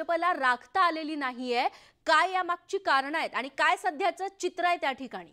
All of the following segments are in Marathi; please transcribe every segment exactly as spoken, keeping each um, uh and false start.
भाजपला राखता आलेली नाहीये? काय यामागची कारण आहेत आणि काय सध्याचं चित्र आहे त्या ठिकाणी?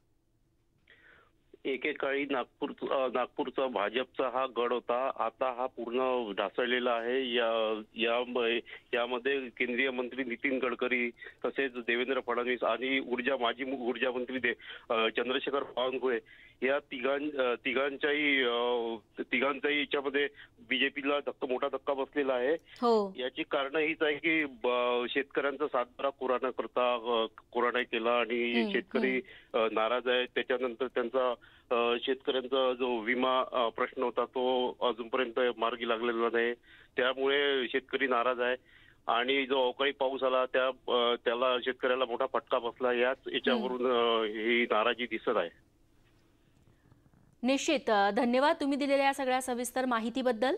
एकेकाळी नागपूर नागपूरचा भाजपचा हा गड होता, आता हा पूर्ण ढासळलेला आहे। या या यामध्ये केंद्रीय मंत्री नितीन गडकरी तसेच देवेंद्र फडणवीस आणि ऊर्जा माजी ऊर्जा मंत्री चंद्रशेखर बावनकुळे या तिघां तिघांच्याही तिघांच्याही याच्यामध्ये बीजेपीला धक्का मोठा धक्का बसलेला आहे। हो, याची कारण हीच आहे की शेतकऱ्यांचा सातबारा कोरोना करता कोरोना केला आणि शेतकरी नाराज आहे। त्याच्यानंतर त्यांचा शेतकऱ्यांचा जो विमा प्रश्न होता तो अजूनपर्यंत मार्गी लागलेला नाही, त्यामुळे शेतकरी नाराज आहे। आणि जो अवकाळी पाऊस आला त्या त्याला शेतकऱ्याला मोठा फटका बसला, याच याच्यावरून ही नाराजी दिसत आहे। निश्चित धन्यवाद तुम्ही दिलेल्या या सगळ्या सविस्तर माहितीबद्दल।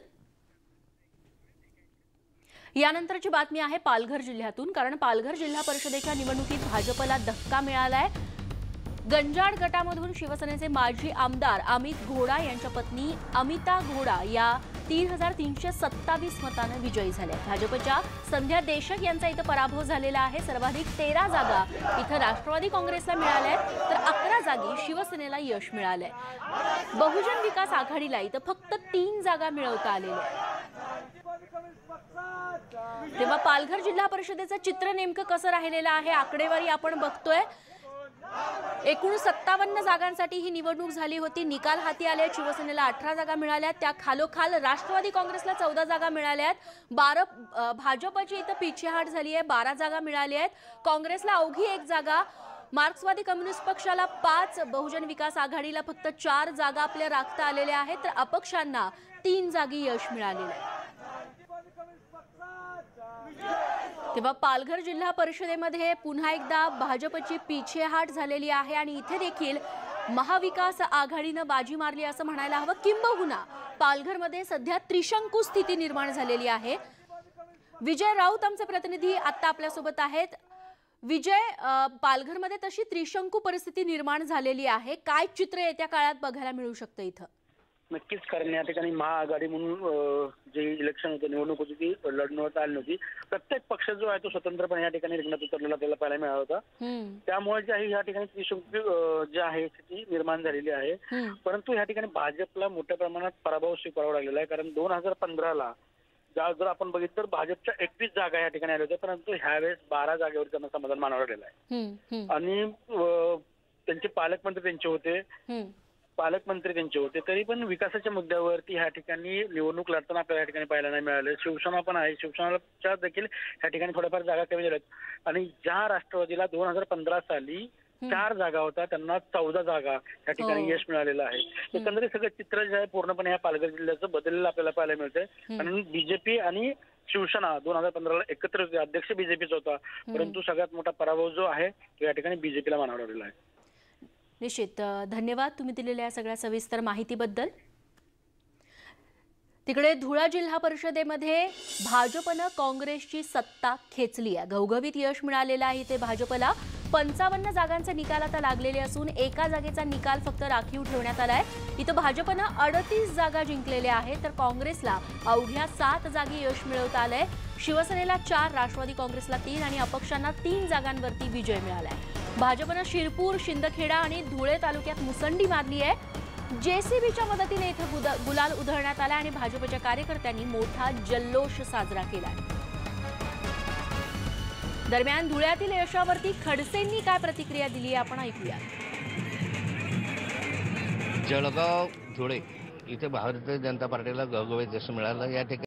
यानंतरची बातमी आहे पालघर जिल्ह्यातून, कारण पालघर जिल्हा परिषदेच्या निवडणुकीत भाजपला धक्का मिळालाय। गंजाड गटामधून शिवसेनेचे माजी आमदार अमित घोडा यांच्या पत्नी अमिता घोडा या तीन हजार तीनशे सत्तावीस मतांनी विजयी झाल्या। भाजपच्या संध्या देशक यांचा इथं पराभव झालेला आहे। सर्वाधिक तेरा जागा इथं राष्ट्रवादी काँग्रेसला मिळाल्या आहेत, तर अकरा जागी शिवसेनेला यश मिळालंय। बहुजन विकास आघाडीला इथं फक्त तीन जागा मिळवता आलेल्या आहेत। तेव्हा पालघर जिल्हा परिषदेचं चित्र नेमकं कसं राहिलेलं आहे आकडेवारी आपण बघतोय। एकूण सत्तावन्न जागांसाठी ही निवडणूक झाली होती। निकाल हाती आले, शिवसेनेला अठरा जागा मिळाल्या, त्या खालोखाल राष्ट्रवादी काँग्रेसला चौदा जागा मिळाल्या आहेत। बारा भाजपची इथं पिछेहाट झाली आहे, बारा जागा मिळाल्या आहेत। काँग्रेसला अवघी एक जागा, मार्क्सवादी कम्युनिस्ट पक्षाला पाच, बहुजन विकास आघाडीला फक्त चार जागा आपल्या राखता आलेल्या आहेत, तर अपक्षांना तीन जागी यश मिळालेलं आहे। तेव्हा पालघर जिल्हा परिषदेमध्ये पुन्हा एकदा भाजपची पिछेहाट झालेली आहे आणि इथे देखील महाविकास आघाडीनं बाजी मारली असं म्हणायला हवं। किंबहुना पालघरमध्ये सध्या त्रिशंकू स्थिती निर्माण झालेली आहे। विजय राऊत आमचे प्रतिनिधी आता आपल्यासोबत आहेत। विजय, पालघरमध्ये तशी त्रिशंकू परिस्थिती निर्माण झालेली आहे, काय चित्र येत्या काळात बघायला मिळू शकतं इथं? नक्कीच, कारण या ठिकाणी महाआघाडी म्हणून जे इलेक्शन होतं, निवडणूक होती, ती लढवता आली नव्हती। प्रत्येक पक्ष जो आहे तो स्वतंत्रपणे या ठिकाणी रिंगणात उतरलेला त्याला पाहायला मिळाला होता। त्यामुळे जे आहे या ठिकाणी त्रिशंकू जे आहे स्थिती निर्माण झालेली आहे। परंतु या ठिकाणी भाजपला मोठ्या प्रमाणात पराभव स्वीकारावा लागलेला आहे, कारण दोन हजार पंधराला जर आपण बघितलं तर भाजपच्या एकवीस जागा या ठिकाणी आल्या होत्या, परंतु ह्यावेळेस बारा जागेवर त्यांना समाधान मानावं लागलेलं आहे। आणि त्यांचे पालकमंत्री त्यांचे होते पालकमंत्री त्यांचे होते तरी पण विकासाच्या मुद्द्यावरती ह्या ठिकाणी निवडणूक लढताना आपल्याला या ठिकाणी पाहायला नाही मिळालं। शिवसेना पण आहे, शिवसेनेच्या देखील ह्या ठिकाणी थोड्याफार जागा कमी झाल्यात। आणि ज्या राष्ट्रवादीला दोन हजार पंधरा साली चार जागा होता, त्यांना चौदा जागा या ठिकाणी यश मिळालेलं आहे। एकंदरीत सगळं चित्र जे आहे पूर्णपणे ह्या पालघर जिल्ह्याचं बदललेलं आपल्याला पाहायला मिळतंय। आणि बीजेपी आणि शिवसेना दोन हजार पंधराला एकत्र होते, अध्यक्ष बीजेपीचा होता, परंतु सगळ्यात मोठा पराभव जो आहे तो या ठिकाणी बीजेपीला मानावा लागलेला आहे। निश्चित धन्यवाद तुम्ही दिलेल्या सगळ्या सविस्तर माहितीबद्दल। तिकडे धुळा जिल्हा परिषदेमध्ये भाजपनं काँग्रेसची सत्ता खेचली आहे, घवघवीत यश मिळालेलं आहे। इथे भाजपला पंचावन्न जागांचे निकाल आता लागलेले असून एका जागेचा निकाल फक्त राखीव ठेवण्यात आलाय। इथं भाजपनं अडतीस जागा जिंकलेल्या आहेत, तर काँग्रेसला अवघ्या सात जागी यश मिळवता आलंय। शिवसेनेला चार, राष्ट्रवादी काँग्रेसला तीन आणि अपक्षांना तीन जागांवरती विजय मिळालाय। भाजपनं शिरपूर, शिंदखेडा आणि धुळे तालुक्यात मुसंडी मारली आहे। जेसीबीच्या मदतीने इथं गुलाल उधळण्यात आला आणि भाजपच्या कार्यकर्त्यांनी मोठा जल्लोष साजरा केला। दरम्यान धुळ्यातील यशावरती खडसेंनी काय प्रतिक्रिया दिली आपण ऐकूया। जळगाव धुळे इथे भारतीय जनता पार्टीला घवघवीत यश मिळालं। या ठिकाणी